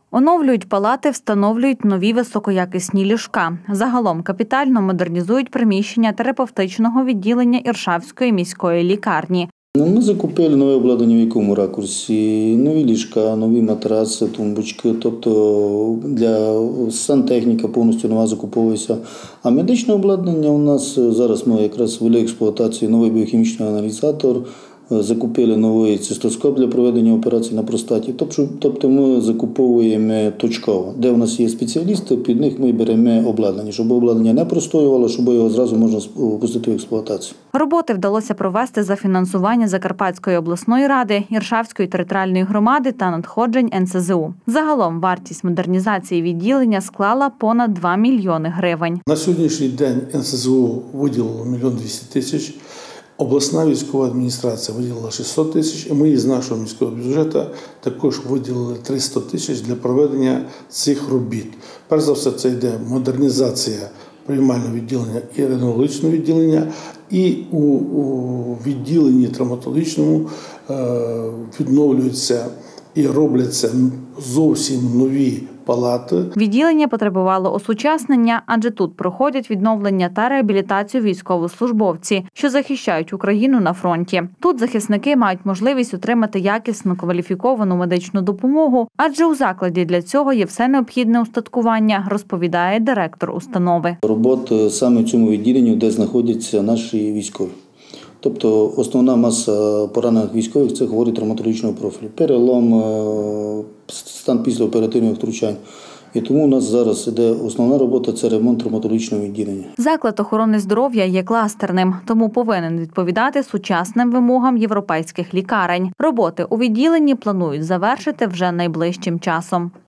Оновлюють палати, встановлюють нові високоякісні ліжка. Загалом капітально модернізують приміщення терапевтичного відділення Іршавської міської лікарні. Ми закупили нове обладнання в якому ракурсі, нові ліжка, нові матраци, тумбочки, тобто для сантехніка повністю нова закуповується. А медичне обладнання у нас зараз ми якраз ввели експлуатацію новий біохімічний аналізатор, закупили новий цистоскоп для проведення операцій на простаті. Тобто ми закуповуємо точково. Де у нас є спеціалісти, під них ми беремо обладнання, щоб обладнання не простоювало, щоб його зразу можна пустити в експлуатацію. Роботи вдалося провести за фінансування Закарпатської обласної ради, Іршавської територіальної громади та надходжень НСЗУ. Загалом вартість модернізації відділення склала понад 2 мільйони гривень. На сьогоднішній день НСЗУ виділило 1 200 000. Обласна військова адміністрація виділила 600 000, і ми з нашого міського бюджету також виділили 300 000 для проведення цих робіт. Перш за все, це йде модернізація приймального відділення і рентгенологічного відділення, і у відділенні травматологічному відновлюються і робляться зовсім нові палати. Відділення потребувало осучаснення, адже тут проходять відновлення та реабілітацію військовослужбовці, що захищають Україну на фронті. Тут захисники мають можливість отримати якісну кваліфіковану медичну допомогу, адже у закладі для цього є все необхідне устаткування, розповідає директор установи. Робота саме в цьому відділенні, де знаходяться наші військові. Тобто основна маса поранених військових – це хворі травматологічного профілю. Перелом, стан післяоперативних втручань. І тому у нас зараз іде основна робота – це ремонт травматологічного відділення. Заклад охорони здоров'я є кластерним, тому повинен відповідати сучасним вимогам європейських лікарень. Роботи у відділенні планують завершити вже найближчим часом.